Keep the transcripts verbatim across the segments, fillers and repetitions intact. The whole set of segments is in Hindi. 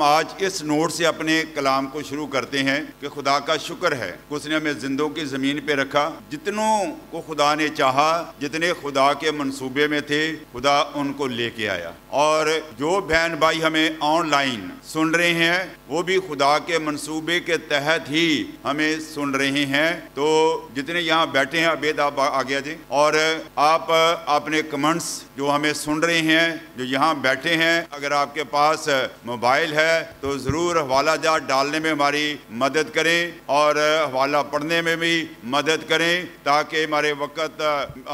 हम आज इस नोट से अपने कलाम को शुरू करते हैं कि खुदा का शुक्र है कि उसने हमें जिंदों की ज़मीन पे रखा। जितनों को खुदा ने चाहा, जितने खुदा के मंसूबे में थे, खुदा उनको लेके आया। और जो बहन भाई हमें ऑनलाइन सुन रहे हैं वो भी खुदा के मंसूबे के तहत ही हमें सुन रहे हैं। तो जितने यहाँ बैठे हैं, अबेद आप आ गया जी, और आप अपने कमेंट्स जो हमें सुन रहे हैं, जो यहाँ बैठे हैं, अगर आपके पास मोबाइल है तो ज़रूर हवाला जात डालने में हमारी मदद करें और हवाला पढ़ने में भी मदद करें, ताकि हमारे वक़्त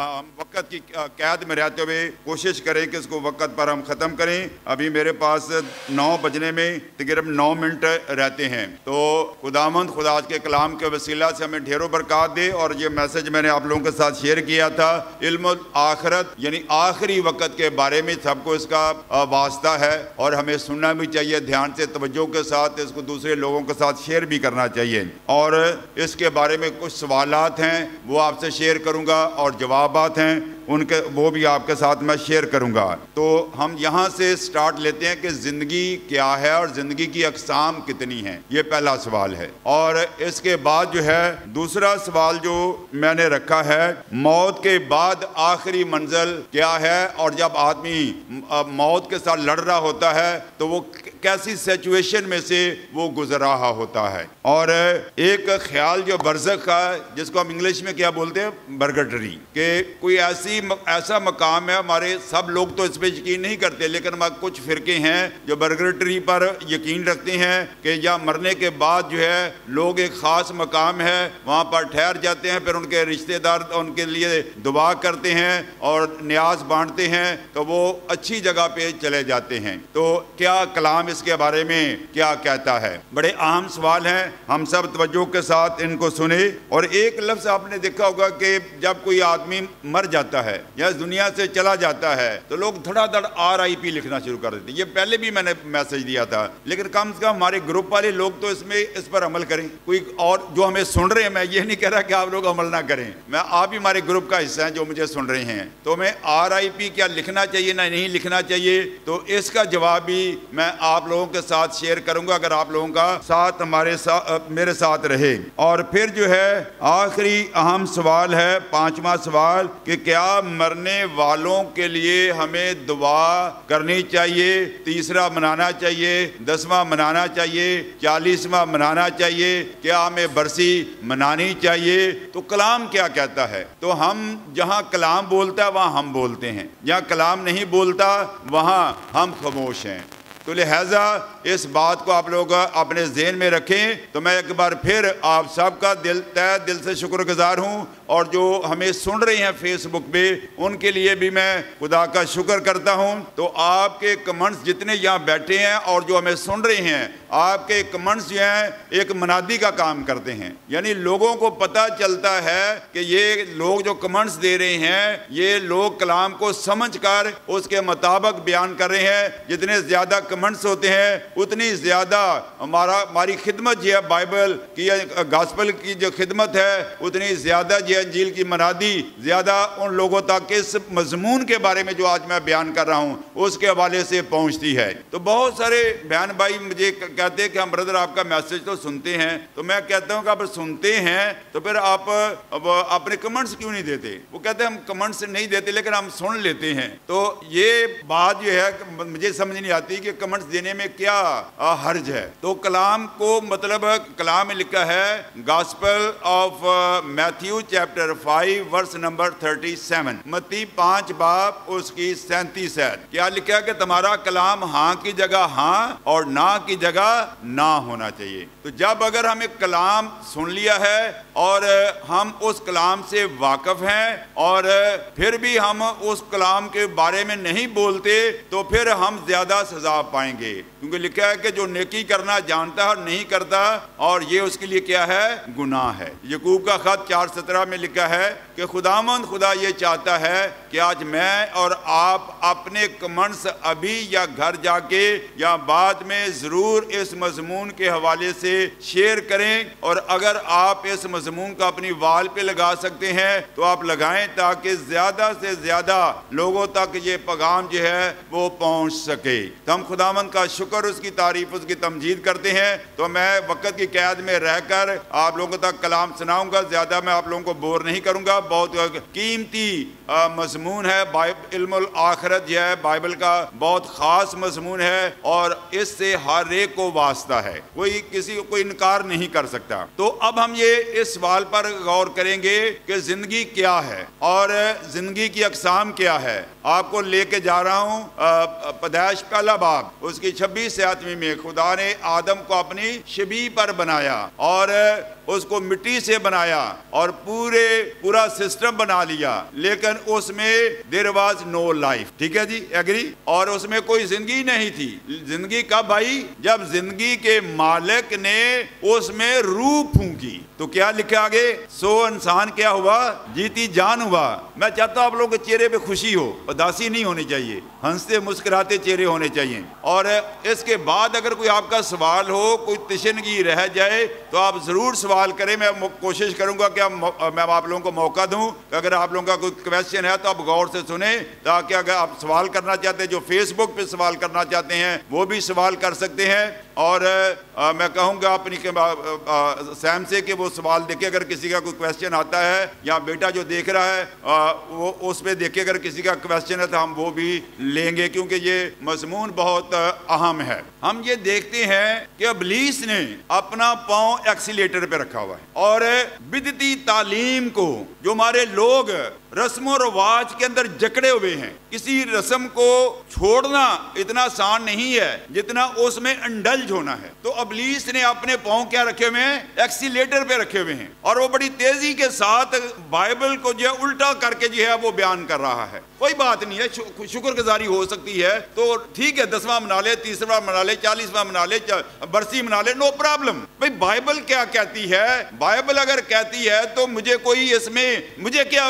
वक़्त की कैद में रहते हुए कोशिश करें कि इसको वक़्त पर हम ख़त्म करें। अभी मेरे पास नौ बजने में तकरीबन नौ मिनट रहते हैं। तो खुदावंद खुदा के कलाम के वसीला से हमें ढेरों बरकत दे। और ये मैसेज मैंने आप लोगों के साथ शेयर किया था, इल्म आखरत यानी आखिरी वक़्त के बारे में सबको इसका वास्ता है और हमें सुनना भी चाहिए ध्यान से, तवज्जो के साथ, इसको दूसरे लोगों के साथ शेयर भी करना चाहिए। और इसके बारे में कुछ सवालात हैं वो आपसे शेयर करूँगा और जवाबात हैं उनके वो भी आपके साथ मैं शेयर करूंगा। तो हम यहाँ से स्टार्ट लेते हैं कि ज़िंदगी क्या है और ज़िंदगी की अक़साम कितनी हैं, ये पहला सवाल है। और इसके बाद जो है दूसरा सवाल जो मैंने रखा है, मौत के बाद आखिरी मंजिल क्या है, और जब आदमी मौत के साथ लड़ रहा होता है तो वो कैसी सिचुएशन में से वो गुजर रहा होता है। और एक ख्याल जो बरज़ख का, जिसको हम इंग्लिश में क्या बोलते हैं, बर्गटरी, कि कोई ऐसी ऐसा मकाम है, हमारे सब लोग तो इस पर यकीन नहीं करते, लेकिन कुछ फिरके हैं जो बर्गटरी पर यकीन रखते हैं कि या मरने के बाद जो है लोग एक ख़ास मकाम है वहाँ पर ठहर जाते हैं, फिर उनके रिश्तेदार उनके लिए दुआ करते हैं और न्याज बांटते हैं, तो वो अच्छी जगह पे चले जाते हैं। तो क्या कलाम इसके बारे में क्या कहता है? बड़े अहम सवाल हैं, हम सब तवज्जो के साथ इनको सुने। और एक लफ्ज़ आपने देखा होगा कि जब कोई आदमी मर जाता है या दुनिया से चला जाता है तो लोग धड़ाधड़ आर आई पी लिखना शुरू कर देते हैं। ये पहले भी मैंने मैसेज दिया था, लेकिन कम से कम हमारे ग्रुप वाले लोग तो इसमें इस पर अमल करें। कोई और जो हमें सुन रहे हैं, मैं ये नहीं कह रहा कि आप लोग अमल ना करें, मैं आप ही हमारे ग्रुप का हिस्सा हैं जो मुझे सुन रहे हैं। तो मैं आर आई पी क्या लिखना चाहिए ना नहीं लिखना चाहिए, तो इसका जवाब भी मैं आप लोगों के साथ शेयर करूंगा, अगर आप लोगों का साथ हमारे साथ मेरे साथ रहे। और फिर जो है आखिरी अहम सवाल है, पांचवा सवाल, कि क्या मरने वालों के लिए हमें दुआ करनी चाहिए, तीसरा मनाना चाहिए, दसवां मनाना चाहिए, चालीसवां मनाना चाहिए, क्या हमें बरसी मनानी चाहिए? तो कलाम क्या कहता है? तो हम जहां कलाम बोलता है वहां हम बोलते हैं, जहां कलाम नहीं बोलता वहां हम खामोश हैं। तो लिहाजा इस बात को आप लोग अपने ज़हन में रखें। तो मैं एक बार फिर आप सबका दिल तय दिल से शुक्रगुजार हूँ, और जो हमें सुन रहे हैं फेसबुक पे उनके लिए भी मैं खुदा का शुक्र करता हूँ। तो आपके कमेंट्स जितने यहाँ बैठे हैं और जो हमें सुन रहे हैं, आपके कमेंट्स जो हैं एक मनादी का काम करते हैं, यानी लोगों को पता चलता है कि ये लोग जो कमेंट्स दे रहे हैं ये लोग कलाम को समझकर उसके मुताबिक बयान कर रहे हैं। जितने ज़्यादा कमेंट्स होते हैं उतनी ज़्यादा हमारा हमारी खिदमत जो है बाइबल की गॉस्पेल की जो खिदमत है, उतनी ज़्यादा जो इंजील की मनादी ज़्यादा उन लोगों तक इस मजमून के बारे में जो आज मैं बयान कर रहा हूँ उसके हवाले से पहुँचती है। तो बहुत सारे बहन भाई मुझे कहते हैं कि हम ब्रदर आपका मैसेज तो सुनते हैं, तो मैं कहता हूँ कि आप सुनते हैं तो फिर आप अपने कमेंट्स क्यों नहीं देते? वो कहते हैं हम कमेंट्स नहीं देते लेकिन हम सुन लेते हैं। तो ये बात जो है मुझे समझ नहीं आती कि कमेंट्स देने में क्या हर्ज है। तो कलाम को मतलब कलाम में लिखा है gospel of Matthew chapter five verse number thirty seven, मत्ती पांच बाब उसकी सैंतीस है। क्या लिखा है कि तुम्हारा कलाम हाँ की जगह हाँ और ना की जगह ना होना चाहिए। तो जब अगर हमें कलाम सुन लिया है और हम उस कलाम से वाकिफ हैं और फिर भी हम उस कलाम के बारे में नहीं बोलते तो फिर हम ज्यादा सजा पाएंगे, क्योंकि लिखा है कि जो नेकी करना जानता है और नहीं करता और ये उसके लिए क्या है? गुनाह है। यकूब का खत चार सत्रह में लिखा है कि खुदावंद खुदा ये चाहता है कि आज मैं और आप अपने कमेंट्स अभी या घर जाके या बाद में जरूर इस मजमून के हवाले से शेयर करें, और अगर आप इस मजमून का अपनी वाल पे लगा सकते हैं तो आप लगाएं ताकि ज्यादा से ज्यादा लोगों तक ये पैगाम जो है वो पहुंच सके। तो हम खुदावंद का शुक्र उसकी उसकी तारीफ, उसकी तमजीद करते हैं। तो मैं वक्त की कैद में रहकर आप लोगों तक कलाम सुनाऊंगा, ज्यादा मैं आप लोगों को बोर नहीं करूंगा। बहुत कीमती मजमून है, इल्मुल आखिरत जो है बाइबल का बहुत खास मजमून है और इससे हर एक को वास्ता है, कोई किसी को कोई इनकार नहीं कर सकता। तो अब हम ये इस सवाल पर गौर करेंगे कि जिंदगी क्या है और जिंदगी की अकसाम क्या है। आपको लेके जा रहा हूं पैदाइश पहला बाब, उसकी छब्बीस आठवीं में खुदा ने आदम को अपनी शबीह पर बनाया और उसको मिट्टी से बनाया और पूरे पूरा सिस्टम बना लिया, लेकिन उसमें देयर वाज नो लाइफ। ठीक है जी, एग्री। और उसमें कोई जिंदगी नहीं थी। जिंदगी कब आई? जब जिंदगी के मालिक ने उसमें रूह फूंकी। तो क्या लिखा आगे? सो इंसान क्या हुआ? जीती जान हुआ। मैं चाहता हूं आप लोगों के चेहरे पे खुशी हो, उदासी नहीं होनी चाहिए, हंसते मुस्कुराते चेहरे होने चाहिए। और इसके बाद अगर कोई आपका सवाल हो, कोई तिशनगी रह जाए तो आप जरूर सवाल करें। मैं कोशिश करूंगा कि मैं आप लोगों को मौका दूं कि अगर आप लोगों का कोई क्वेश्चन है तो आप गौर से सुने, ताकि अगर आप सवाल करना चाहते हैं, जो फेसबुक पे सवाल करना चाहते हैं वो भी सवाल कर सकते हैं। और आ, मैं कहूँगा अपनी सैम से कि वो सवाल देखे, अगर किसी का कोई क्वेश्चन आता है या बेटा जो देख रहा है आ, वो उस पर देखे, अगर किसी का क्वेश्चन है तो हम वो भी लेंगे, क्योंकि ये मजमून बहुत अहम है। हम ये देखते हैं कि इब्लीस ने अपना पांव एक्सीलेटर पे रखा हुआ है और बिदती तालीम को, जो हमारे लोग रस्म और रवाज के अंदर जकड़े हुए हैं, किसी रस्म को छोड़ना इतना आसान नहीं है जितना उसमें इंडल्ज होना है। तो इब्लीस ने अपने पांव क्या रखे हुए हैं? एक्सीलेटर पे रखे हुए हैं और वो बड़ी तेजी के साथ बाइबल को जो है उल्टा करके जो है वो बयान कर रहा है। कोई बात नहीं है, शुक्रगुजारी हो सकती है तो ठीक है, दसवां मना ले, तीसरा मना ले, चालीसवां मना ले, बरसी मना ले, नो प्रॉब्लम। भाई बाइबल क्या कहती है? बाइबल अगर कहती है तो मुझे कोई इसमें मुझे क्या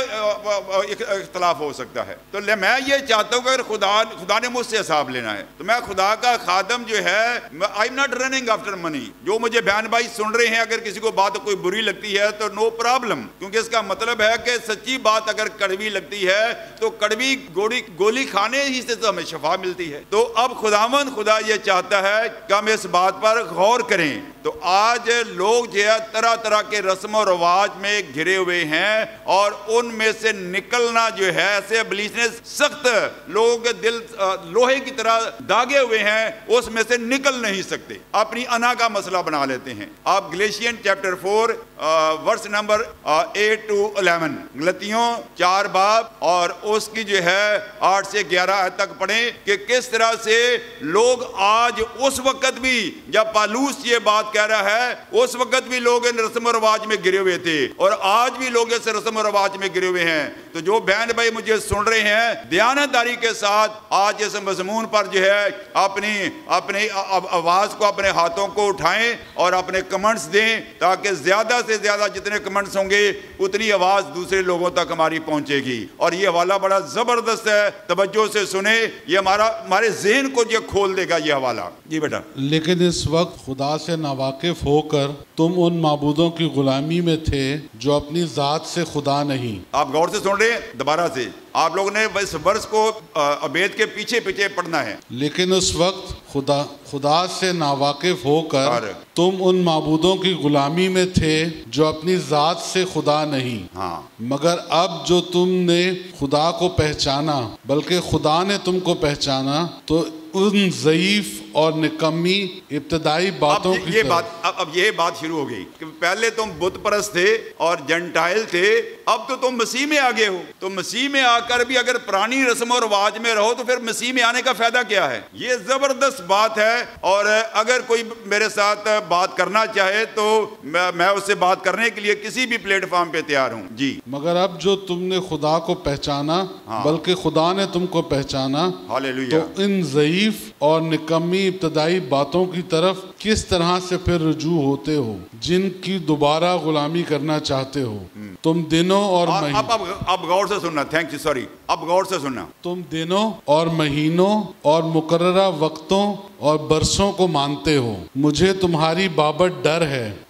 इख्तलाफ हो सकता है? तो मैं ये चाहता हूं कि अगर खुदा खुदा ने मुझसे हिसाब लेना है तो मैं खुदा का खादम जो है, I am not running after money. जो मुझे बहन भाई सुन रहे हैं, अगर किसी को बात कोई बुरी लगती है तो नो प्रॉब्लम, क्योंकि इसका मतलब है कि सच्ची बात अगर कड़वी लगती है तो कड़वी गोली गोली खाने ही से तो हमें शफा मिलती है। तो अब खुदावंद खुदा ये चाहता है कि हम इस बात पर गौर करें। तो आज लोग जो है तरह तरह के रस्म और रवाज में घिरे हुए हैं और उनमें से निकलना जो है, ऐसे इब्लीस ने सख्त लोगों के दिल लोहे की तरह दागे हुए हैं, उसमें से निकल नहीं सकते, अपनी अना का मसला बना लेते हैं। आप Galatians chapter four verse number eight to eleven, गलतियों चार बाब और उसकी जो है आठ से ग्यारह तक पढ़ें कि किस तरह से लोग आज, उस वक्त भी जब पालूस ये बात कह रहा है, उस वक्त भी लोग इन रस्म रवाज में गिरे हुए थे और आज भी लोग इस रस्म रवाज में गिरे हुए हैं। तो जो बहन भाई मुझे सुन रहे हैं, दयानतदारी के साथ आज इस मजमून पर जो है अपनी अपनी आवाज को, अपने हाथों को उठाएं और अपने कमेंट्स दें, ताकि ज्यादा से ज्यादा जितने कमेंट्स होंगे उतनी आवाज दूसरे लोगों तक हमारी पहुंचेगी। और ये हवाला बड़ा जबरदस्त है, तवज्जो से सुने, ये हमारा हमारे ज़हन को जो खोल देगा ये हवाला। जी बेटा। लेकिन इस वक्त खुदा से नावाकिफ होकर तुम उन माबूदों की गुलामी में थे जो अपनी जात से खुदा नहीं। आप गौर से सुन रहे हैं, दोबारा से आप लोगों ने इस वर्स को अबेद के पीछे पीछे पढ़ना है। लेकिन उस वक्त खुदा खुदा से नावाकिफ होकर तुम उन माबूदों की गुलामी में थे जो अपनी जात से खुदा नहीं। हाँ। मगर अब जो तुमने खुदा को पहचाना, बल्कि खुदा ने तुमको पहचाना, तो उन ज़ईफ और निकम्मी इब्तदाई बातों की ये बात अब, अब ये बात शुरू हो गई कि पहले तुम बुत परस्त थे और जंटाइल थे, अब तो तुम मसीह में आ गए हो। तो मसीह में आकर भी अगर पुरानी रस्म और रिवाज में रहो तो फिर मसीह में आने का फायदा क्या है? ये जबरदस्त बात है। और अगर कोई मेरे साथ बात करना चाहे तो मैं, मैं उससे बात करने के लिए किसी भी प्लेटफॉर्म पे तैयार हूँ। जी। मगर अब जो तुमने खुदा को पहचाना, हाँ। बल्कि खुदा ने तुमको पहचाना, हालेलुया। तो इन ज़ईफ और निकम्मी इब्तदाई बातों की तरफ किस तरह से फिर रुजू होते हो जिनकी दोबारा गुलामी करना चाहते हो? तुम दिनों और अब अब अब, अब गौर से सुनना। थैंक यू, सॉरी, अब गौर से सुनना। तुम दिनों और महीनों और मुकर्ररा वक्तों और बरसों को मानते हो। मुझे तुम्हारी बाबत डर है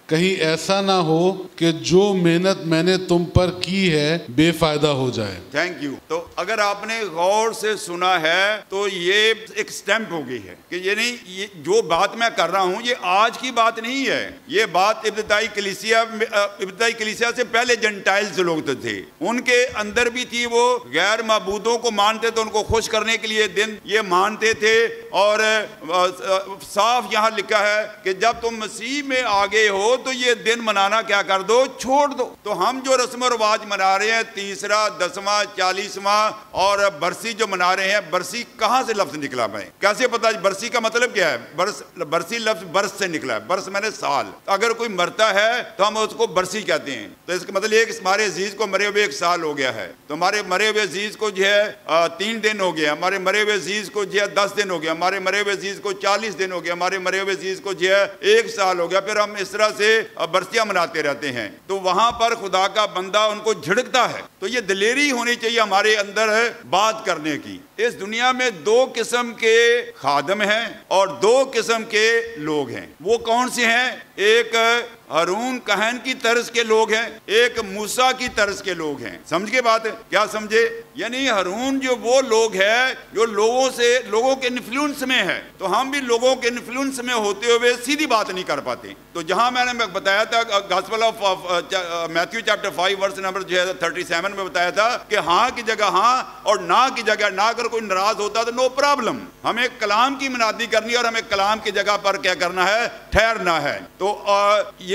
कहीं ऐसा ना हो कि जो मेहनत मैंने तुम पर की है बेफायदा हो जाए। Thank you. तो अगर आपने गौर से सुना है तो ये एक स्टैंप हो गई है कि ये नहीं, ये जो बात मैं कर रहा हूं ये आज की बात नहीं है। ये बात इब्तिदाई कलीसिया इब्तिदाई कलीसिया से पहले जेंटाइल्स लोग तो थे, उनके अंदर भी थी। वो गैर माबूदों को मानते थे, उनको खुश करने के लिए दिन ये मानते थे। और साफ यहां लिखा है कि जब तुम मसीह में आ गए हो तो ये दिन मनाना क्या कर दो, छोड़ दो। तो हम जो रस्म रिवाज मना रहे हैं, तीसरा, दसवां, चालीसवां और बरसी जो मना रहे हैं, बरसी कहां से लफ्ज निकला? मैं कैसे पता बरसी का मतलब क्या है? बरस बरसी लफ्ज बरस से निकला है। बरस मैंने साल। अगर कोई मरता है तो हम उसको बरसी कहते हैं। तो इसका मतलब एक हमारे अजीज को मरे हुए एक साल हो गया है, तो हमारे मरे हुए अजीज को जो है तीन दिन हो गया, हमारे मरे हुए अजीज को जो है दस दिन हो गया, हमारे मरे हुए अजीज को चालीस दिन हो गया, हमारे मरे हुए अजीज को जो है एक साल हो गया। फिर हम इस तरह से बरसियां मनाते रहते हैं। तो वहां पर खुदा का बंदा उनको झिड़कता है। तो ये दिलेरी होनी चाहिए हमारे अंदर है बात करने की। इस दुनिया में दो किस्म के खादम हैं और दो किस्म के लोग हैं। वो कौन से हैं? एक हारून कहन की तर्ज के लोग हैं, एक मूसा की तर्ज के लोग हैं। समझ के बात है? क्या समझे? यानी हारून जो वो लोग हैं जो लोगों से लोगों के इन्फ्लुएंस में है, तो हम भी लोगों के इन्फ्लुएंस में होते हुए सीधी बात नहीं कर पाते। तो जहां मैंने बताया था gospel of Matthew chapter five verse number जो है थर्टी सेवन में बताया था कि हाँ की जगह हाँ और ना की जगह ना। अगर कोई नाराज होता तो नो प्रॉब्लम, हमें कलाम की मुनादी करनी और हमें कलाम की जगह पर क्या करना है? ठहरना है। तो आ, ये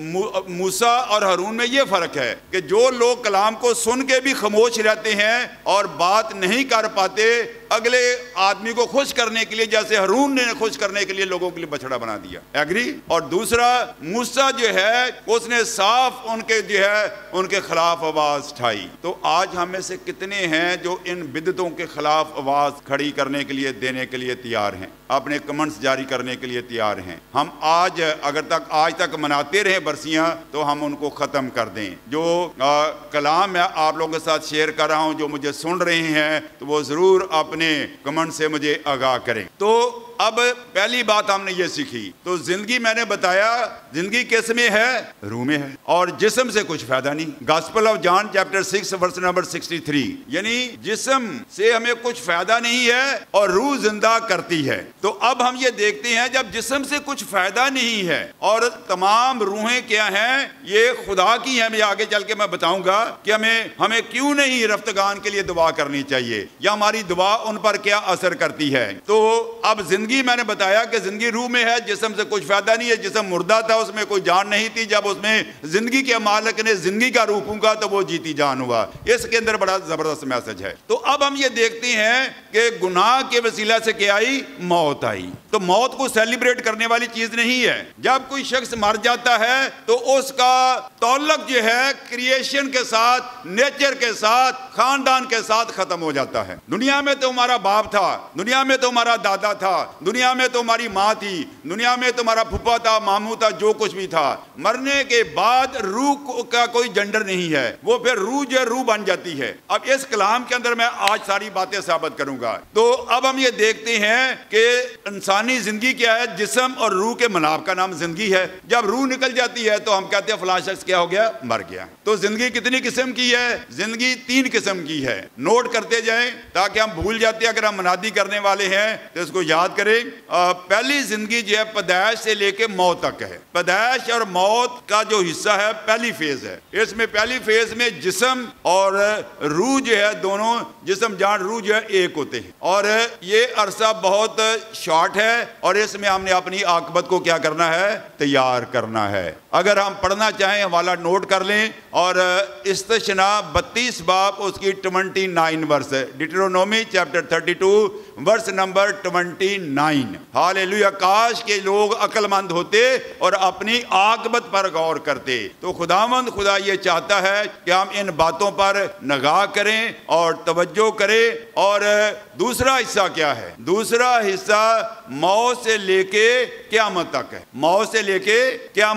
मूसा और हारून में ये फर्क है कि जो लोग कलाम को सुन के भी खामोश रहते हैं और बात नहीं कर पाते, अगले आदमी को खुश करने के लिए, जैसे हारून ने खुश करने के लिए लोगों के लिए बछड़ा बना दिया। एग्री? और दूसरा मूसा जो है उसने साफ उनके जो है उनके खिलाफ आवाज उठाई। तो आज हमें से कितने हैं जो इन बिदतों के खिलाफ आवाज खड़ी करने के लिए, देने के लिए तैयार हैं, अपने कमेंट्स जारी करने के लिए तैयार हैं? हम आज अगर तक आज तक मनाते रहे बरसियां तो हम उनको खत्म कर दें। जो आ, कलाम मैं आप लोगों के साथ शेयर कर रहा हूं, जो मुझे सुन रहे हैं, तो वो जरूर अपने कमेंट से मुझे आगाह करें। तो अब पहली बात हमने ये सीखी, तो जिंदगी मैंने बताया जिंदगी किस में है? रूह में है, और जिस्म से कुछ फायदा नहीं। Gospel of John chapter six verse number sixty three, यानी जिस्म से हमें कुछ फायदा नहीं है और रूह जिंदा करती है। तो अब हम ये देखते हैं जब जिस्म से कुछ फायदा नहीं है और तमाम रूहें क्या हैं? ये खुदा की हैं। मैं आगे चल के मैं बताऊंगा कि हमें हमें क्यों नहीं रफ्तगान के लिए दुआ करनी चाहिए या हमारी दुआ उन पर क्या असर करती है। तो अब जिंदगी मैंने बताया कि जिंदगी रूह में है, जिस्म से कुछ फायदा नहीं है। जिस्म मुर्दा था, उसमें कोई जान नहीं थी। जब उसमें जिंदगी के मालिक ने जिंदगी का रूह फूंका तो वो जीती जान हुआ। इसके अंदर बड़ा जबरदस्त मैसेज है। तो अब हम ये देखते हैं कि गुनाह के वसीला से क्या आई? मौत आई। तो मौत को सेलिब्रेट करने वाली चीज नहीं है। जब कोई शख्स मर जाता है तो उसका तौल्लुक जो है क्रिएशन के साथ, नेचर के साथ, खानदान के साथ खत्म हो जाता है। दुनिया में तो हमारा बाप था, दुनिया में तो हमारा दादा था, दुनिया में तो हमारी माँ थी, दुनिया में तुम्हारा फूफा था, मामू था, जो कुछ भी था। मरने के बाद रूह का कोई जेंडर नहीं है, वो फिर रूह जो रूह बन जाती है। अब इस कलाम के अंदर मैं आज सारी बातें साबित करूंगा। तो अब हम ये देखते हैं कि इंसानी जिंदगी क्या है? जिस्म और रूह के मिलाप का नाम जिंदगी है। जब रूह निकल जाती है तो हम कहते हैं फलां शख्स क्या हो गया? मर गया। तो जिंदगी कितनी किस्म की है? जिंदगी तीन किस्म की है। नोट करते जाएं ताकि हम भूल जाते हैं। अगर हम मनादी करने वाले हैं तो इसको याद करें। पहली जिंदगी जो है पैदाइश से लेके मौत तक है। पैदाइश और मौत का जो हिस्सा है पहली फेज है। इसमें पहली फेज में जिस्म और रूह जो है, दोनों जिस्म जान रूह जो है एक होते हैं। और ये अरसा बहुत शॉर्ट है और इसमें हमने अपनी आकबत को क्या करना है? तैयार करना है। अगर हम पढ़ना चाहें हवाला नोट कर लें। और इस्तिशना बत्तीस बाब उसकी twenty nine verse, Deuteronomy chapter thirty two verse number twenty nine. Hallelujah. काश के लोग अक्लमंद होते और अपनी आकबत पर गौर करते। तो खुदावंद खुदा ये चाहता है कि हम इन बातों पर निगाह करें और तवज्जो करें। और दूसरा हिस्सा क्या है? दूसरा हिस्सा मौत से लेके क़यामत तक है। मौत से लेके क़यामत तक है।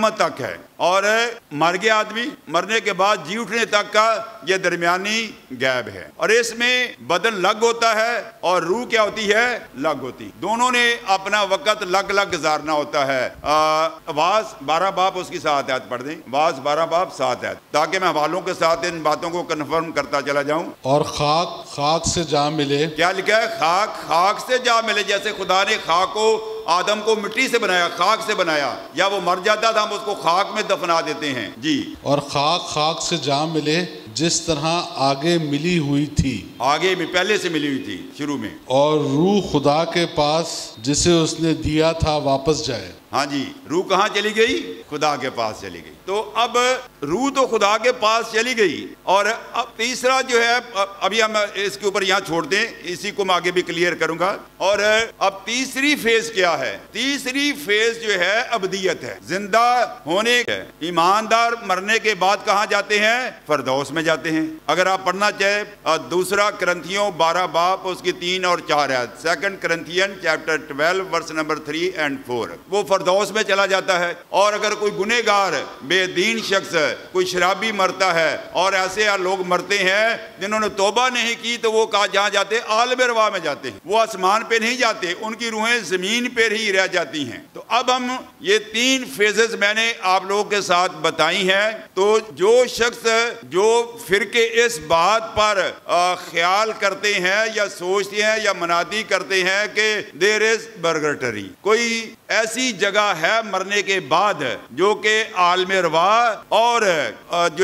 है, और मर गया आदमी, मरने के बाद जी उठने तक का ये दरमियानी गैप है, और इसमें बदन लग होता है और रूह क्या होती है, लग होती। दोनों ने अपना वक्त लग लग गुजारना होता है। आवाज बारह बाप उसकी सात आयत पढ़ दें, आवाज बारह बाप सात आयत, ताकि मैं हवालों के साथ इन बातों को कन्फर्म करता चला जाऊं। और खाक खाक से जा मिले, क्या लिखा है, खाक खाक से जा मिले। जैसे खुदा ने खाक को, आदम को मिट्टी से बनाया, खाक से बनाया, या वो मर जाता था हम उसको खाक में दफना देते हैं जी। और खाक खाक से जा मिले जिस तरह आगे मिली हुई थी, आगे में पहले से मिली हुई थी शुरू में। और रूह खुदा के पास जिसे उसने दिया था वापस जाए। हाँ जी, रूह कहाँ चली गई, खुदा के पास चली गई। तो अब रूह तो खुदा के पास चली गई, और अब तीसरा जो है, अभी हम इसके ऊपर यहाँ छोड़ दें, इसी को मैं आगे भी क्लियर करूंगा। और अब तीसरी फेज क्या है, तीसरी फेज जो है अबदियत है, जिंदा होने है। ईमानदार मरने के बाद कहाँ जाते हैं, फरदौस में जाते हैं। अगर आप पढ़ना चाहे दूसरा करंथियों बारह बाप उसकी तीन और चार है, second Corinthians chapter twelve verse number three and four, वो फरदौस में चला जाता है। और अगर कोई गुनेगार बेदीन शख्स, कोई शराबी मरता है, और ऐसे लोग मरते हैं जिन्होंने तौबा नहीं की, तो वो कहाँ जहाँ जाते हैं, आलम रवा में जाते हैं। वो आसमान पे नहीं जाते, उनकी रूहें जमीन पे ही रह जाती हैं। तो अब हम ये तीन फेजेस मैंने आप लोगों के साथ बताई हैं। तो जो शख्स जो फिरके इस बात पर ख्याल करते हैं या सोचते हैं या मनादी करते हैं कि देयर इज बर्गरटरी, कोई ऐसी जगह है मरने के बाद जो कि आलमे रवा और जो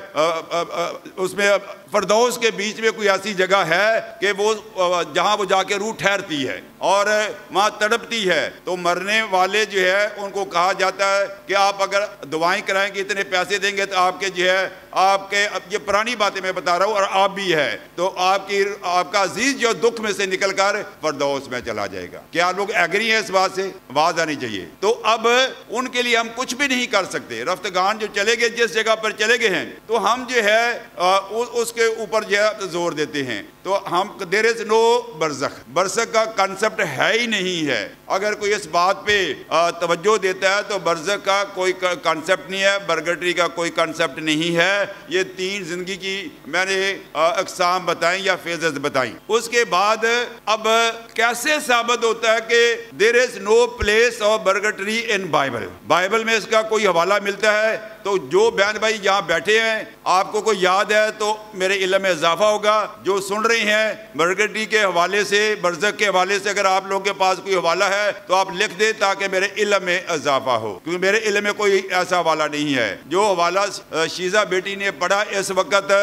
है उसमें फरदौस के बीच में कोई ऐसी जगह है कि वो जहां वो जाके रूह ठहरती है और वहां तड़पती है। तो मरने वाले जो है उनको कहा जाता है कि आप अगर दुआएं कराएंगे, इतने पैसे देंगे, तो आपके जो है आपके, अब ये पुरानी बातें मैं बता रहा हूँ और आप भी है, तो आपकी आपका अजीज जो दुख में से निकलकर फरदौस में चला जाएगा। क्या आप लोग एग्री हैं इस बात से, आवाज आनी चाहिए। तो अब उनके लिए हम कुछ भी नहीं कर सकते। रफ्तगान जो चले गए, जिस जगह पर चले गए हैं, तो हम जो है आ, उ, उसके ऊपर जो है जोर देते हैं। तो हम देयर इज नो बरज़ख, बरज़ख का कंसेप्ट है ही नहीं है। अगर कोई इस बात पे तवज्जो देता है तो बरज़ख का कोई कंसेप्ट नहीं है, बर्गटरी का कोई कंसेप्ट नहीं है। ये तीन जिंदगी की मैंने अक़साम बताई या फेजेस बताई। उसके बाद अब कैसे साबित होता है कि there is no place of purgatory in Bible, Bible में इसका कोई हवाला मिलता है? तो जो बहन भाई यहाँ बैठे हैं, आपको कोई याद है तो मेरे इल्म में इजाफा होगा। जो सुन रहे हैं बर्गटरी के हवाले से, बरज़ख के हवाले से, अगर आप लोगों के पास कोई हवाला है तो आप लिख दें ताकि मेरे इल्म में इजाफा हो, क्योंकि मेरे इल्म में कोई ऐसा हवाला नहीं है। जो हवाला शीजा बेटी ने पढ़ा इस वक्त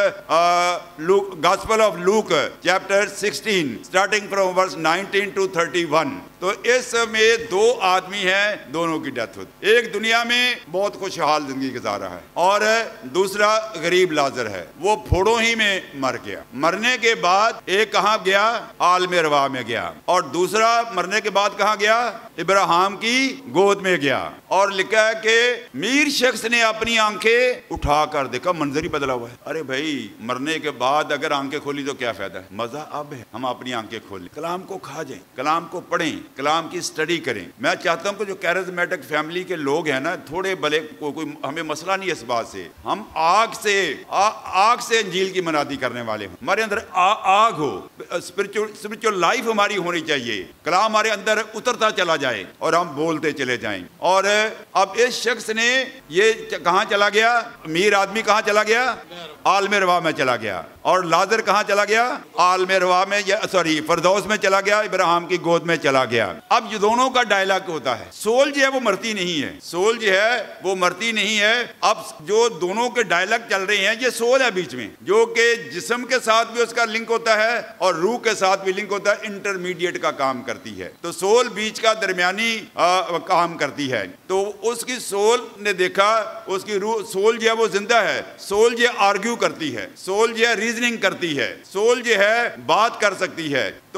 gospel of Luke chapter sixteen starting from verse nineteen to thirty one, तो इसमें दो आदमी हैं, दोनों की डेथ हुई। एक दुनिया में बहुत खुशहाल जिंदगी गुजार रहा है और दूसरा गरीब लाजर है, वो फोड़ों ही में मर गया। मरने के बाद एक कहाँ गया, आलमे रवा में गया, और दूसरा मरने के बाद कहाँ गया, इब्राहिम की गोद में गया। और लिखा है कि मीर शख्स ने अपनी आंखें उठाकर देखा, मंजर ही बदला हुआ है। अरे भाई, मरने के बाद अगर आंखें खोली तो क्या फायदा है, मजा अब है हम अपनी आंखें खोलें, कलाम को खा जाएं, कलाम को पढ़ें, कलाम की स्टडी करें। मैं चाहता हूं कि जो कैरिज्मेटिक फैमिली के लोग हैं ना, थोड़े भले को, कोई हमें मसला नहीं इस बात से, हम आग से आ, आग से अंजील की मनादी करने वाले हों, हमारे अंदर आ, आग हो, स्पिरिचुअल स्पिरिचुअल लाइफ हमारी होनी चाहिए, कलाम हमारे अंदर उतरता चला जाए और हम बोलते चले जाएं। और अब इस शख्स ने ये कहां चला गया, अमीर आदमी कहां चला गया, आलमे रवा में चला गया, और लाजर कहां चला गया, आलमे रवा में, या सॉरी फरदौस में चला गया, इब्राहिम की गोद में चला गया। अब ये दोनों का डायलॉग होता है, सोल जो है वो मरती नहीं है, सोल जो है वो मरती नहीं है। अब जो दोनों के डायलॉग चल रहे हैं, ये सोल है बीच में, जो कि जिस्म के साथ भी उसका लिंक होता है और रूह के साथ भी लिंक होता है, इंटरमीडिएट का काम करती है। तो सोल बीच का दरमियानी काम करती है। तो उसकी सोल ने देखा, उसकी रूह, सोल जो है वो जिंदा है, सोल जो आर्ग्यू करती है, सोल जो है रीजनिंग करती है, सोल जो है बात कर सकती है। तो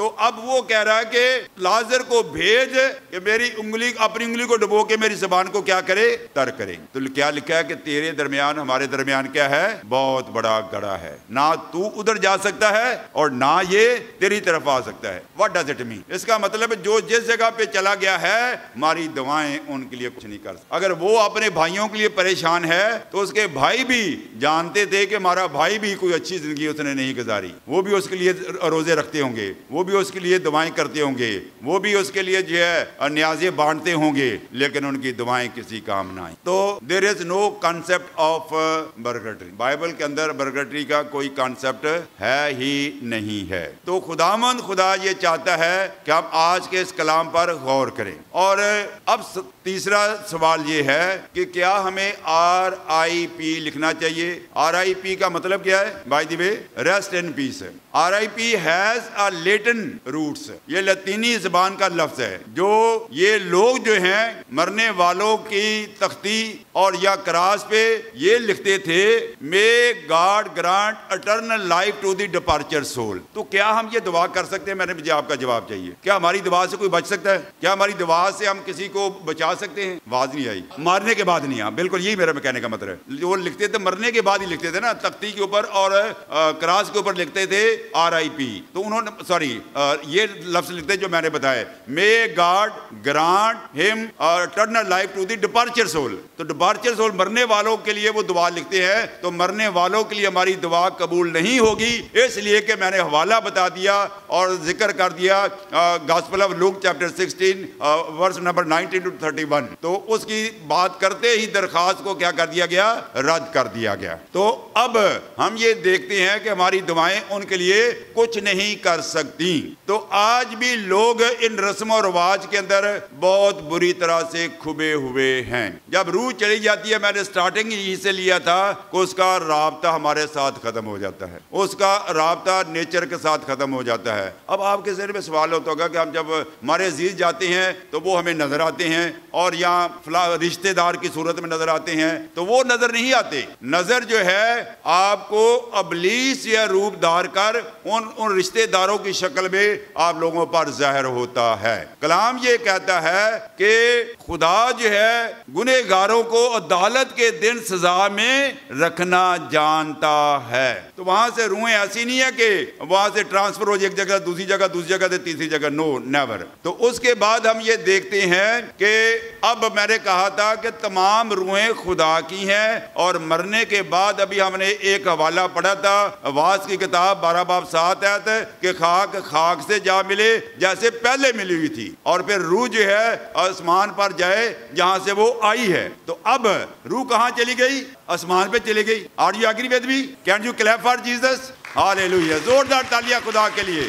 तो अब वो कह रहा है कि लाजर को भेज कि मेरी उंगली अपनी उंगली को डुबो के मेरी जबान को क्या करे, तर करे। तो क्या लिखा है कि तेरे दरमियान हमारे दरमियान क्या है, बहुत बड़ा गड़ा है, ना तू उधर जा सकता है और ना ये तेरी तरफ आ सकता है। What does it mean? इसका मतलब जो जिस जगह पे चला गया है हमारी दुआएं उनके लिए कुछ नहीं कर सकती। अगर वो अपने भाइयों के लिए परेशान है तो उसके भाई भी जानते थे कि हमारा भाई भी कोई अच्छी जिंदगी उसने नहीं गुजारी, वो भी उसके लिए रोजे रखते होंगे, वो भी उसके लिए दुआएं करते होंगे, वो भी उसके लिए जो है न्याज़े बांटते होंगे, लेकिन उनकी दुआएं किसी काम ना आई। तो there is no concept of purgatory. Bible के अंदर बरगटरी का कोई कॉन्सेप्ट है ही नहीं है। तो खुदामंद खुदा ये चाहता है कि हम आज के इस कलाम पर गौर करें। और अब तीसरा सवाल ये है कि क्या हमें आर आई पी लिखना चाहिए? आर आई पी का मतलब क्या है? By the way, rest in peace. R I P has a Latin roots, ये लतीनी जबान का लफ्ज है। जो ये लोग जो हैं मरने वालों की तख्ती और या क्रास पे ये लिखते थे, may God grant eternal life to the departure soul. तो क्या हम ये दुआ कर सकते हैं? मैंने मुझे आपका जवाब चाहिए। क्या हमारी दुआ से कोई बच सकता है? क्या हमारी दुआ से हम किसी को बचा सकते हैं? आवाज नहीं आई। मरने के बाद नहीं। हाँ बिल्कुल, यही मेरा कहने का मतलब है। वो लिखते थे मरने के बाद ही लिखते थे ना, तख्ती के ऊपर और क्रास के ऊपर लिखते थे आर आई पी। तो उन्होंने सॉरी ये लफ्ज लिखते जो मैंने बताया, may God grant him eternal life to the departure soul. तो डिपार्चर सोल मरने वालों के लिए वो दुआ लिखते हैं। तो मरने वालों के लिए हमारी दुआ कबूल नहीं होगी, इसलिए कि मैंने हवाला बता दिया और जिक्र कर दिया gospel of Luke chapter sixteen verse number nineteen to thirty one. तो उसकी बात करते ही दरखास्त को क्या कर दिया गया? रद्द कर दिया गया। तो अब हम ये देखते हैं कि हमारी दुआएं उनके लिए कुछ नहीं कर सकती। तो आज भी लोग इन रस्म और रिवाज के अंदर बहुत बुरी तरह से खुबे हुए हैं। जब रूह चली जाती है, मैंने स्टार्टिंग यही से लिया था कि उसका राब्ता हमारे साथ खत्म हो जाता है, उसका राब्ता नेचर के साथ खत्म हो जाता है। अब आपके ज़हन में सवाल होता होगा कि हम जब हमारे अजीज जाते हैं तो वो हमें नजर आते हैं और यहाँ फला रिश्तेदार की सूरत में नजर आते हैं, तो वो नजर नहीं आते। नजर जो है आपको अबलीस या रूप धार कर उन उन रिश्तेदारों की शक्ल में आप लोगों पर जाहिर होता है। कलाम ये कहता है कि खुदा जो है गुनहगारों को अदालत के दिन सजा में रखना जानता है। तो वहां से रूहें ऐसी नहीं है कि वहां से ट्रांसफर हो जाए एक जगह दूसरी जगह दूसरी जगह से तीसरी जगह, नो नेवर। तो उसके बाद हम ये देखते हैं कि अब मैंने कहा था कि तमाम रूहें खुदा की हैं और मरने के बाद अभी हमने एक हवाला पढ़ा था आवाज की किताब बारह बाब सात आयत कि खाक खाक से जा मिले जैसे पहले मिली हुई थी, और फिर रूह जो है आसमान पर जाए जहां से वो आई है। तो अब रूह कहां चली गई? आसमान पे चली गई। Are you agree with me? Can you clap for Jesus? Hallelujah, जोरदार तालियां खुदा के लिए।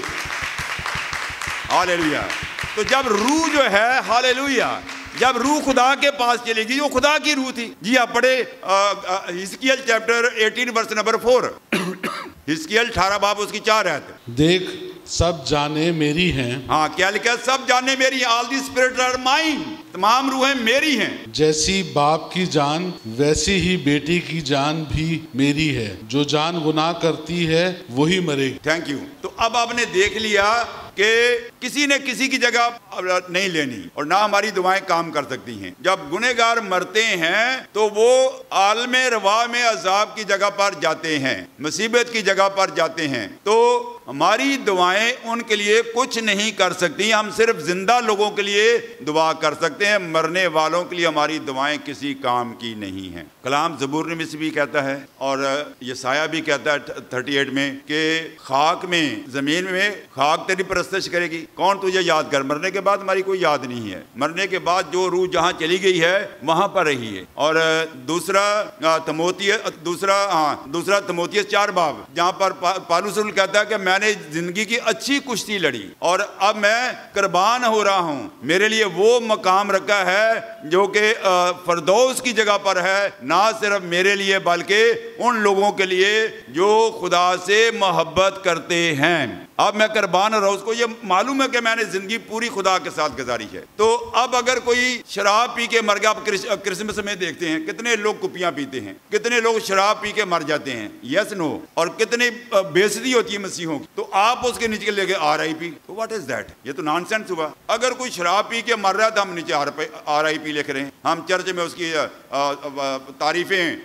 हालेलुया। तो जब रूह जो है, हालेलुया, जब रूह खुदा के पास चलेगी, वो खुदा की रूह थी। जी आप पढ़े हिजकिय्याह चैप्टर अठारह वर्स नंबर फोर। हिजकिय्याह अठारह बाब उसकी चार है। देख सब जाने मेरी हैं। हाँ क्या लिखा है? सब जाने मेरी, all the spirit are mine, तमाम रूहें मेरी हैं। जैसी बाप की जान वैसी ही बेटी की जान भी मेरी है, जो जान गुनाह करती है वही मरेगी। Thank you. तो अब आपने देख लिया कि किसी ने किसी की जगह नहीं लेनी और ना हमारी दुआएं काम कर सकती हैं। जब गुनहगार मरते हैं तो वो आलमे रवा में अजाब की जगह पर जाते हैं, मुसीबत की जगह पर जाते हैं। तो हमारी दुआएं उनके लिए कुछ नहीं कर सकती। हम सिर्फ जिंदा लोगों के लिए दुआ कर सकते हैं, मरने वालों के लिए हमारी दुआएं किसी काम की नहीं हैं। कलाम ज़बूर में से भी कहता है और यसाया भी कहता है थर्टी एट में कि खाक में, जमीन में खाक तेरी परस्तिश करेगी। कौन तुझे याद कर? मरने के बाद हमारी कोई याद नहीं है। मरने के बाद जो रूह जहाँ चली गई है वहां पर रही है। और दूसरा तमोथियस दूसरा हाँ दूसरा तमोथियस चार बाब, जहाँ पर पौलुस रसूल कहता है कि मैंने जिंदगी की अच्छी कुश्ती लड़ी और अब मैं कुर्बान हो रहा हूँ। मेरे लिए वो मकाम रखा है जो कि फरदौस की जगह पर है, ना सिर्फ मेरे लिए बल्कि उन लोगों के लिए जो खुदा से मोहब्बत करते हैं। अब मैं कुर्बान हो रहा हूं, उसको ये मालूम है कि मैंने जिंदगी पूरी खुदा के साथ गुजारी है। तो अब अगर कोई शराब पी के मर गया, आप क्रिसमस में देखते हैं कितने लोग कुपियां पीते हैं, कितने लोग शराब पी के मर जाते हैं, यस नो, और कितनी बेइज्जती होती है मसीहों की, तो आप उसके नीचे लेके आर आई पी, तो व्हाट इज दैट? ये तो नॉनसेंस हुआ। अगर कोई शराब पी के मर रहा है तो हम नीचे आर आई पी लिख रहे हैं, हम चर्च में उसकी तारीफें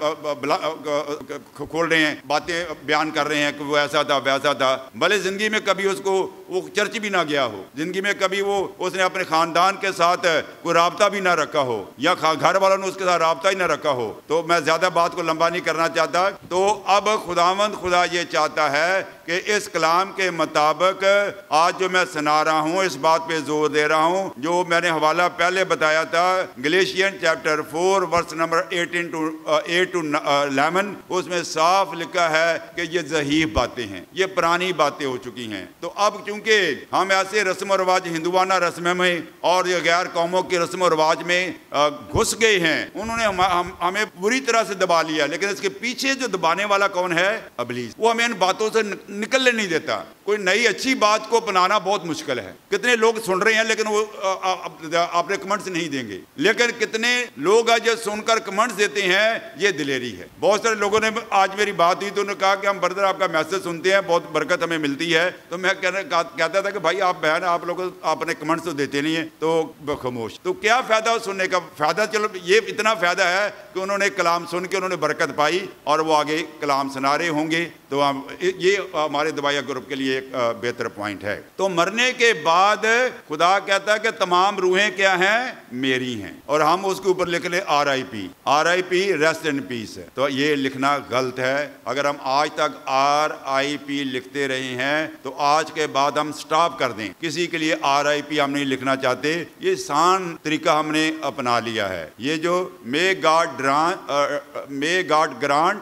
खोल रहे हैं, बातें बयान कर रहे हैं कि वो ऐसा था वैसा था, भले जिंदगी में कभी उसको वो चर्च भी ना गया हो, जिंदगी में कभी वो उसने अपने खानदान के साथ कोई राब्ता भी ना रखा हो, या घर वालों ने उसके साथ राब्ता ही ना रखा हो। तो मैं ज्यादा बात को लंबा नहीं करना चाहता। तो अब खुदावंद खुदा ये चाहता है कि इस कलाम के मुताबिक आज जो मैं सुना रहा हूँ, इस बात पे जोर दे रहा हूँ, जो मैंने हवाला पहले बताया था, Galatian chapter four verse number eighteen to eight to eleven, उसमें साफ लिखा है कि ये ज़हीफ बातें हैं, ये पुरानी बातें हो चुकी हैं। तो अब चूंकि हम ऐसे रस्म और रिवाज, हिंदुआना रस्म में और ये गैर कौमों के रस्म और रिवाज में घुस गए हैं, उन्होंने हम, हम, हमें बुरी तरह से दबा लिया। लेकिन इसके पीछे जो दबाने वाला कौन है? इब्लीस। वो हमें इन बातों से निकलने नहीं देता। कोई नई अच्छी बात को अपनाना बहुत मुश्किल है। कितने लोग सुन रहे हैं लेकिन वो आपने कमेंट्स नहीं देंगे, लेकिन कितने लोग आज सुनकर कमेंट्स देते हैं, ये दिलेरी है। बहुत सारे लोगों ने, आज मेरी बात हुई तो उन्होंने कहा कि हम ब्रदर आपका मैसेज सुनते हैं, बहुत बरकत हमें मिलती है। तो मैं कहता था कि भाई आप बहन, आप लोग आपने कमेंट्स तो देते नहीं है, तो खामोश। तो क्या फायदा सुनने का? फायदा चलो ये इतना फायदा है कि उन्होंने कलाम सुन के उन्होंने बरकत पाई और वो आगे कलाम सुना रहे होंगे। तो हम, ये हमारे दवाया ग्रुप के लिए एक बेहतर पॉइंट है। तो मरने के बाद खुदा कहता है कि तमाम रूहें क्या हैं? मेरी हैं, और हम उसके ऊपर लिख ले R I P, R I P rest in peace है। तो ये लिखना गलत है। अगर हम आज तक आर आई पी लिखते रहे हैं तो आज के बाद हम स्टॉप कर दें। किसी के लिए आर आई पी हम नहीं लिखना चाहते। ये सान तरीका हमने अपना लिया है। ये जो may God grant may God grant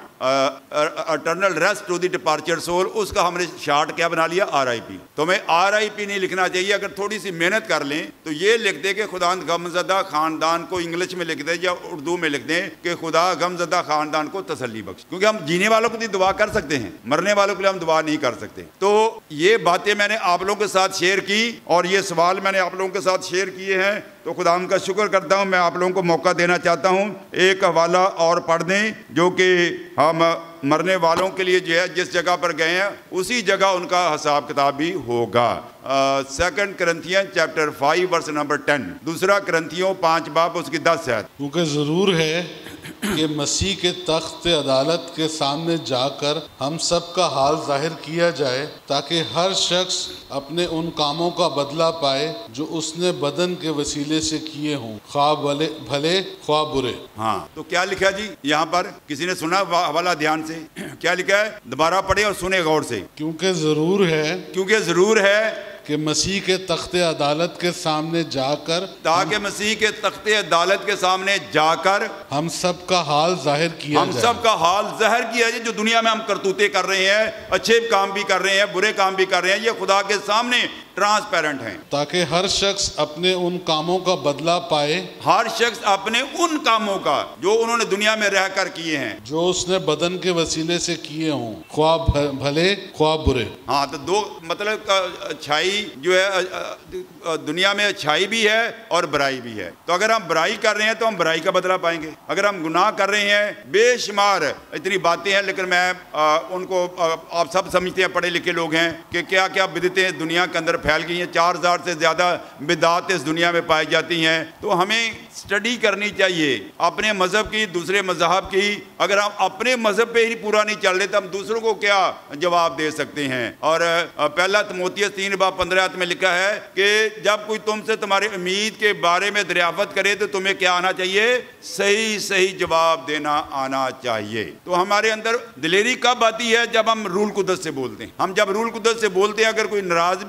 eternal rest to the departure soul, उसका हमने शार्ट क्या बना लिया? R I P. तो हमें आर आई पी नहीं लिखना चाहिए। अगर थोड़ी सी मेहनत कर लें तो ये लिख दे कि खुदा गमज़दा खानदान को, इंग्लिश में लिख दे या उर्दू में लिख दें कि खुदा गमज़दा खानदान को तसल्ली बख्श। क्योंकि हम जीने वालों को भी दुआ कर सकते हैं, मरने वालों के लिए हम दुआ नहीं कर सकते। तो ये बातें मैंने आप लोगों के साथ शेयर की और ये सवाल मैंने आप लोगों के साथ शेयर किए हैं। तो खुदा का शुक्र करता हूँ। मैं आप लोगों को मौका देना चाहता हूँ, एक हवाला और पढ़ दें जो कि हम मरने वालों के लिए जो है जिस जगह पर गए हैं उसी जगह उनका हिसाब किताब भी होगा। Second Corinthians chapter five verse number ten, दूसरा करंथियों पाँच बाब उसकी दस है। क्योंकि ज़रूर है कि मसीह के तख्त अदालत के सामने जाकर हम सब का हाल जाहिर किया जाए, ताकि हर शख्स अपने उन कामों का बदला पाए जो उसने बदन के वसीले से किए हों, ख्वाह भले भले ख्वाह बुरे। हाँ, तो क्या लिखा जी यहाँ पर? किसी ने सुना हवाला ध्यान से? क्या लिखा है? दोबारा पढ़े और सुने गौर से। क्योंकि जरूर है क्योंकि जरूर है कि मसीह के तख्ते अदालत के सामने जाकर, ताकि मसीह के तख्ते अदालत के सामने जाकर हम सब का हाल जाहिर किया हम जाए। सब का हाल जाहिर किया जाए। जो दुनिया में हम करतूते कर रहे हैं, अच्छे काम भी कर रहे हैं, बुरे काम भी कर रहे हैं, ये खुदा के सामने ट्रांसपेरेंट हैं, ताकि हर शख्स अपने उन कामों का बदला पाए, हर शख्स अपने उन कामों का जो उन्होंने दुनिया में रहकर किए हैं, जो उसने बदन के वसीले से किए हों, ख्वाह भले ख्वाह बुरे। हाँ, तो दो मतलब अच्छाई जो है दुनिया में अच्छाई भी है और बुराई भी है। तो अगर हम बुराई कर रहे हैं तो हम बुराई का बदला पाएंगे। अगर हम गुनाह कर रहे हैं, बेशुमार इतनी बातें हैं, लेकिन मैं आ, उनको आ, आप सब समझते हैं, पढ़े लिखे लोग हैं, कि क्या क्या बिदतें दुनिया के अंदर फैल गई हैं। चार हजार से ज्यादा बिदात इस दुनिया में पाई जाती हैं। तो हमें स्टडी करनी चाहिए अपने मजहब की, दूसरे मजहब की। अगर हम अपने मजहब पे ही पूरा नहीं चल रहे तो हम दूसरों को क्या जवाब दे सकते हैं? और पहला तिमोथियस तीन बाब पंद्रह में लिखा है कि जब कोई तुमसे तुम्हारी उम्मीद के बारे में दरियाफत करे तो तुम्हें क्या आना चाहिए? सही सही जवाब देना आना चाहिए। तो हमारे अंदर दिलेरी कब आती है? जब हम रूल कुदस से बोलते हैं। हम जब रूल कुदस से बोलते हैं, अगर कोई नाराज भी होता है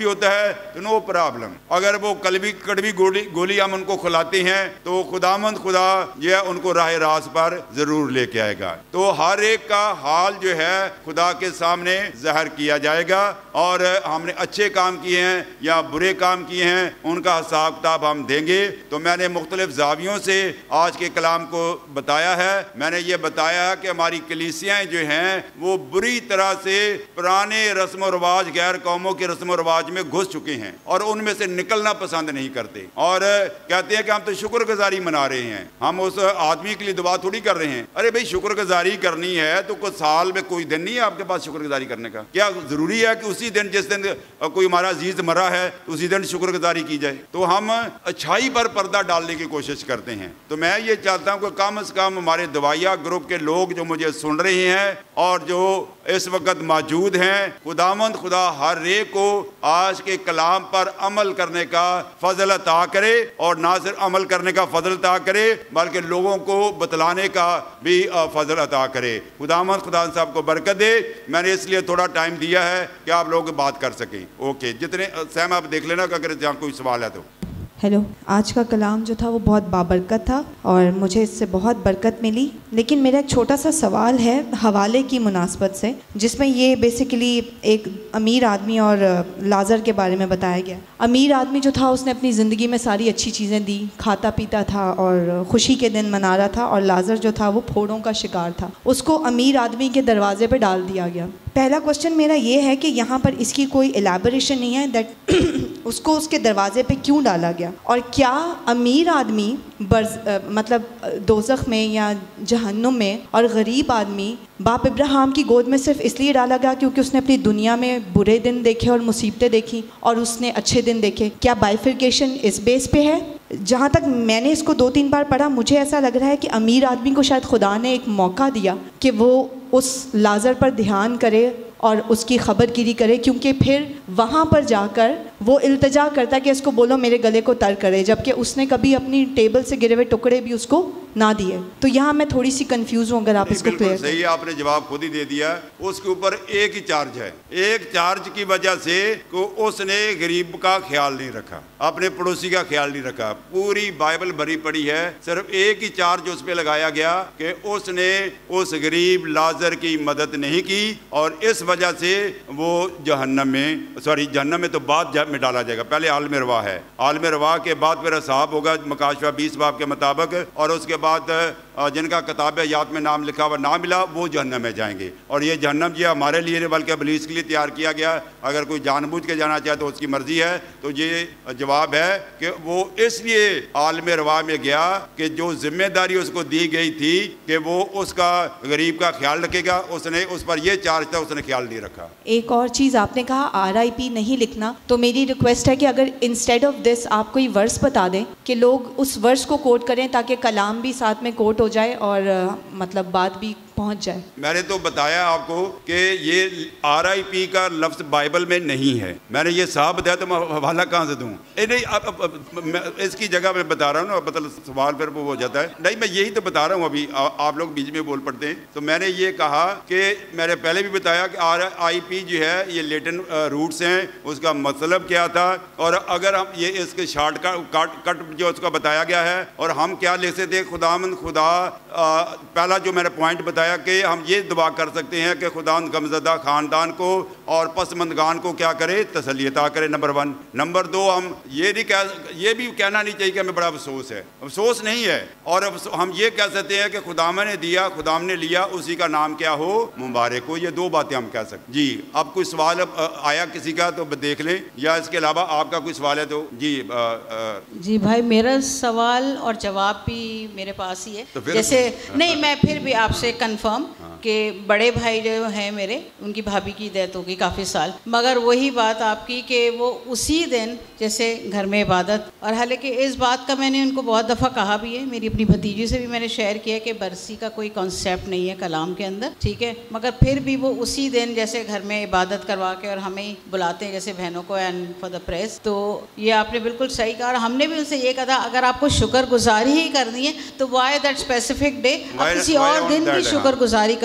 है तो नो प्रॉब्लम। अगर वो कड़वी कड़वी गोली गोली हम उनको खिलाते हैं तो खुदामंद खुदा जो है उनको राह रास पर जरूर लेके आएगा। तो हर एक का हाल जो है खुदा के सामने ज़ाहिर किया जाएगा, और हमने अच्छे काम किए हैं या बुरे काम किए हैं उनका हिसाब किताब हम देंगे। तो मैंने मुख्तलिफ जावियों से आज के कलाम को बताया है। मैंने ये बताया कि हमारी कलीसियाएँ जो हैं वो बुरी तरह से पुराने रस्म व रवाज, गैर कौमों के रस्म व रवाज में घुस चुके हैं और उनमें से निकलना पसंद नहीं करते, और कहते हैं कि हम तो शुक्रगुजारी मना रहे हैं, हम उस आदमी के लिए दुआ थोड़ी कर रहे हैं। अरे भाई, शुक्रगुजारी करनी है तो कुछ साल में कोई दिन नहीं है आपके पास शुक्रगुजारी करने का? क्या जरूरी है कि उसी दिन जिस दिन कोई हमारा अजीज मरा है उसी दिन शुक्रगुजारी की जाए? तो हम अच्छाई पर पर्दा डालने की कोशिश करते हैं। तो मैं ये चाहता हूँ कि कम से कम हमारे दवाइया ग्रुप के लोग जो मुझे सुन रहे हैं और जो इस वक्त मौजूद हैं, खुदावंद खुदा हर एक को आज के कलाम पर अमल करने का फजल अता करे, और ना सिर्फ अमल करने का फजल अता करे बल्कि लोगों को बतलाने का भी फजल अता करे। खुदावंद खुदा साहब को बरकत दे। मैंने इसलिए थोड़ा टाइम दिया है कि आप लोग बात कर सकें। ओके, जितने सहम आप देख लेना कि अगर यहाँ कोई सवाल है तो। हेलो, आज का कलाम जो था वो बहुत बाबरकत था और मुझे इससे बहुत बरकत मिली, लेकिन मेरा एक छोटा सा सवाल है हवाले की मुनासबत से, जिसमें ये बेसिकली एक अमीर आदमी और लाजर के बारे में बताया गया। अमीर आदमी जो था उसने अपनी ज़िंदगी में सारी अच्छी चीज़ें दी, खाता पीता था और ख़ुशी के दिन मना रहा था, और लाजर जो था वो फोड़ों का शिकार था, उसको अमीर आदमी के दरवाजे पर डाल दिया गया। पहला क्वेश्चन मेरा ये है कि यहाँ पर इसकी कोई एलैबोरेशन नहीं है दैट उसको उसके दरवाजे पे क्यों डाला गया, और क्या अमीर आदमी बर्ज आ, मतलब दोज़ख में या जहन्नुम में, और गरीब आदमी बाप इब्राहिम की गोद में सिर्फ इसलिए डाला गया क्योंकि उसने अपनी दुनिया में बुरे दिन देखे और मुसीबतें देखी और उसने अच्छे दिन देखे? क्या बाइफिकेशन इस बेस पे है? जहाँ तक मैंने इसको दो तीन बार पढ़ा, मुझे ऐसा लग रहा है कि अमीर आदमी को शायद खुदा ने एक मौका दिया कि वो उस लाजर पर ध्यान करे और उसकी खबरगिरी करे, क्योंकि फिर वहाँ पर जाकर वो इल्तिजा करता कि इसको बोलो मेरे गले को तर करे, जबकि उसने कभी अपनी टेबल से गिरे हुए टुकड़े भी उसको ना दिए। तो यहाँ मैं थोड़ी सी कंफ्यूज हूँ, अगर आप इसको क्लियर। सही, आपने जवाब खुद ही दे दिया। उसके ऊपर एक ही चार्ज है, एक चार्ज की वजह से को उसने गरीब का ख्याल नहीं रखा, अपने पड़ोसी का ख्याल नहीं रखा। पूरी बाइबल भरी पड़ी है, सिर्फ एक ही चार्ज उस पर लगाया गया कि उसने उस गरीब लाजर की मदद नहीं की, और इस वजह से वो जहन्नम में, सॉरी जहन्नम में तो बाद में डाला जाएगा, पहले आलम रवा है, आलम रवा के बाद फिर हिसाब होगा मकाशवा बीस बाब के मुताबिक, और उसके बाद जिनका किताब याद में नाम लिखा हुआ ना मिला वो जहन्नम में जाएंगे। और ये जहन्नम जो हमारे लिए नहीं बल्कि इब्लीस के लिए तैयार किया गया। अगर कोई जानबूझ के जाना चाहे तो उसकी मर्जी है। तो ये जवाब है कि वो इसलिए आलम रवा में गया कि जो जिम्मेदारी उसको दी गई थी कि वो उसका गरीब का ख्याल रखेगा, उसने उस पर यह चार्ज था, उसने ख्याल नहीं रखा। एक और चीज़ आपने कहा आर आई पी नहीं लिखना, तो मेरी रिक्वेस्ट है कि अगर इंस्टेड ऑफ दिस आप कोई वर्स बता दें कि लोग उस वर्स को कोट करें ताकि कलाम भी साथ में कोट हो जाए और आ, मतलब बात भी पहुंच जाए। मैंने तो बताया आपको कि ये आर आई पी का लफ्ज़ बाइबल में नहीं है। मैंने ये साहब बताया तो मैं हवाला कहाँ से दूँ? नहीं, अब, अब, अब मैं इसकी जगह मैं बता रहा हूँ ना, मतलब सवाल फिर वो हो जाता है। नहीं, मैं यही तो बता रहा हूँ अभी, आ, आप लोग बीच में बोल पड़ते हैं। तो मैंने ये कहा कि मैंने पहले भी बताया कि आर आई पी जो है ये लेटिन रूट्स हैं, उसका मतलब क्या था, और अगर हम ये इसके शार्ट कट कट जो उसका बताया गया है, और हम क्या लिख सकते थे, खुदामंद खुदा आ, पहला जो मैंने पॉइंट बताया कि हम ये दुआ कर सकते हैं कि खुदा गमज़दा ख़ानदान को और पसमंदगान को क्या करे, तसल्ली अता करे, नंबर वन। नंबर दो, हम ये नहीं कह ये भी कहना नहीं चाहिए कि हमें बड़ा अफसोस है, अफसोस नहीं है। और हम ये कह सकते हैं कि खुदाम ने दिया, खुदाम ने लिया, उसी का नाम क्या हो, मुबारक हो। ये दो बातें हम कह सकते जी। अब कोई सवाल आया किसी का तो देख लें, या इसके अलावा आपका कोई सवाल है तो जी। आ, आ, जी भाई, मेरा सवाल और जवाब भी मेरे पास ही है। तो जैसे नहीं, मैं फिर भी आपसे कंफर्म कि बड़े भाई जो हैं मेरे, उनकी भाभी की डेथ हो गई काफ़ी साल, मगर वही बात आपकी कि वो उसी दिन जैसे घर में इबादत, और हालांकि इस बात का मैंने उनको बहुत दफ़ा कहा भी है, मेरी अपनी भतीजी से भी मैंने शेयर किया कि बरसी का कोई कॉन्सेप्ट नहीं है कलाम के अंदर, ठीक है, मगर फिर भी वो उसी दिन जैसे घर में इबादत करवा के और हमें बुलाते हैं जैसे बहनों को एंड फॉर द प्रेस। तो ये आपने बिल्कुल सही कहा, और हमने भी उनसे ये कहा था अगर आपको शुक्रगुजारी ही करनी है तो वाई दैट स्पेसिफिक डे, आप किसी और दिन भी शुक्रगुजारी कर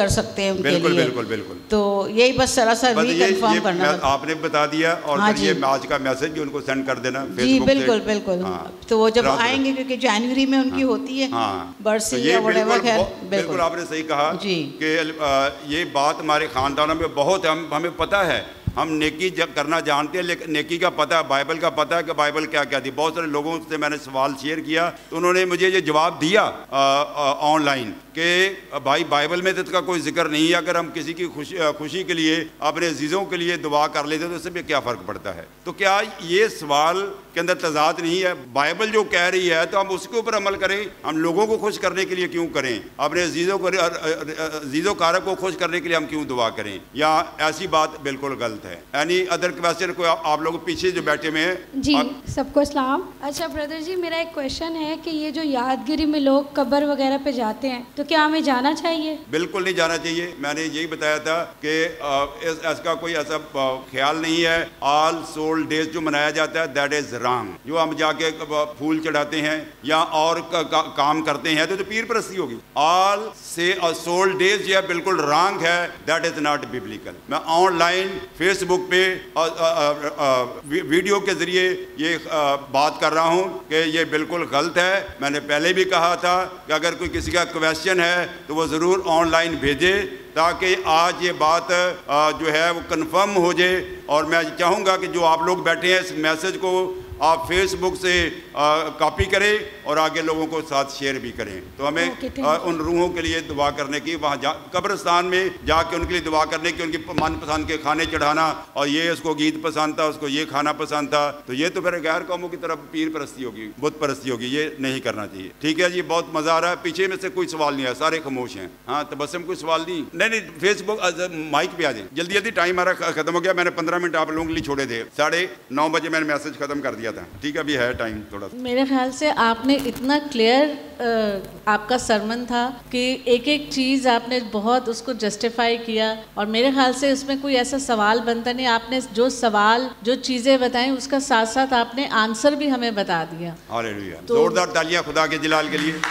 सकते हैं उनके बिल्कुल, लिए। बिल्कुल बिल्कुल। तो यही बस सरासर भी कंफर्म करना आपने बता दिया, और हाँ फिर ये आज का मैसेज भी उनको सेंड कर देना जी, फेसबुक बिल्कुल बिल्कुल। हाँ, तो वो जब आएंगे, क्योंकि जनवरी में उनकी हाँ, होती है हाँ, बरसी तो या व्हाटएवर, खैर बिल्कुल आपने सही कहा जी कि ये बात हमारे खानदानों में बहुत हम हमें पता है, हम नेकी करना जानते हैं, लेकिन नेकी का पता है, बाइबल का पता है कि बाइबल क्या क्या थी। बहुत सारे लोगों से मैंने सवाल शेयर किया तो उन्होंने मुझे ये जवाब दिया ऑनलाइन कि भाई बाइबल में तो इसका कोई जिक्र नहीं है, अगर हम किसी की खुशी खुशी के लिए अपने अजीज़ों के लिए दुआ कर लेते तो उससे भी क्या फ़र्क पड़ता है। तो क्या ये सवाल के अंदर तजाद नहीं है? बाइबल जो कह रही है तो हम उसके ऊपर अमल करें, हम लोगों को खुश करने के लिए क्यों करें? अपने अजीज़ों को अजीज़ों कारक को खुश करने के लिए हम क्यों दुआ करें? या ऐसी बात बिल्कुल गलत है। एनी अदर क्वेश्चन को आप लोग पीछे जो बैठे हुए हैं जी, सबको सलाम। अच्छा ब्रदर जी, मेरा एक क्वेश्चन है कि ये जो यादगिरी में लोग कब्र वगैरह पे जाते हैं तो क्या हमें जाना चाहिए? बिल्कुल नहीं जाना चाहिए। मैंने यही बताया था कि इसका कोई ऐसा ख्याल नहीं है। ऑल सोल डेज जो मनाया जाता है दैट इज रॉन्ग। जो हम जाके फूल चढ़ाते हैं या और का, का, काम करते हैं तो, तो पीर परस्ती होगी। ऑल से सोल डेज ये बिल्कुल रॉन्ग है, दैट इज नॉट बिब्लिकल। मैं ऑनलाइन फेसबुक पे आ, आ, आ, वीडियो के जरिए ये आ, बात कर रहा हूँ कि ये बिल्कुल गलत है। मैंने पहले भी कहा था कि अगर कोई किसी का क्वेश्चन है तो वो ज़रूर ऑनलाइन भेजे ताकि आज ये बात आ, जो है वो कंफर्म हो जाए। और मैं चाहूँगा कि जो आप लोग बैठे हैं इस मैसेज को आप फेसबुक से कॉपी करें और आगे लोगों को साथ शेयर भी करें। तो हमें आ, उन रूहों के लिए दुआ करने की, वहाँ जा कब्रिस्तान में जाके उनके लिए दुआ करने की, उनकी मनपसंद के खाने चढ़ाना, और ये उसको गीत पसंद था, उसको ये खाना पसंद था, तो ये तो फिर गैर कौमों की तरफ पीर परस्ती होगी, बुत परस्ती होगी। ये नहीं करना चाहिए। ठीक है जी, बहुत मज़ा आ रहा है। पीछे में से कोई सवाल नहीं है, सारे खामोश हैं। हाँ तबस्सुम कोई सवाल नहीं? नहीं नहीं, फेसबुक माइक पे आ जाए जल्दी जल्दी, टाइम हमारा खत्म हो गया। मैंने पंद्रह मिनट आप लोगों के लिए छोड़े थे, साढ़े नौ बजे मैंने मैसेज खत्म कर दिया था। ठीक है, अभी है टाइम थोड़ा। मेरे ख्याल से आपने इतना क्लियर आपका सरमन था कि एक एक चीज़ आपने बहुत उसको जस्टिफाई किया, और मेरे ख्याल से उसमें कोई ऐसा सवाल बनता नहीं। आपने जो सवाल जो चीज़ें बताई उसका साथ साथ आपने आंसर भी हमें बता दिया। हालेलुया, जोरदार तालियां खुदा के जलाल के लिए।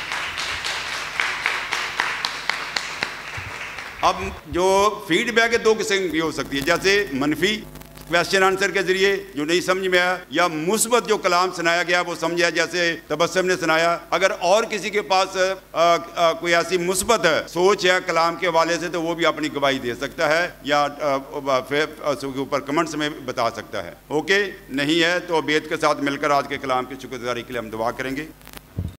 अब जो फीडबैक है दो किस्म की हो सकती है, जैसे मनफी क्वेश्चन आंसर के जरिए जो नहीं समझ में आया, या मुस्बत जो कलाम सुनाया गया वो समझा, जैसे तबस्सुम ने सुनाया। अगर और किसी के पास आ, आ, कोई ऐसी मुस्बत सोच है कलाम के हवाले से तो वो भी अपनी गवाही दे सकता है या के ऊपर कमेंट्स में बता सकता है। ओके, नहीं है तो बेद के साथ मिलकर आज के कलाम की शुक्रगुजारी के लिए हम दुआ करेंगे।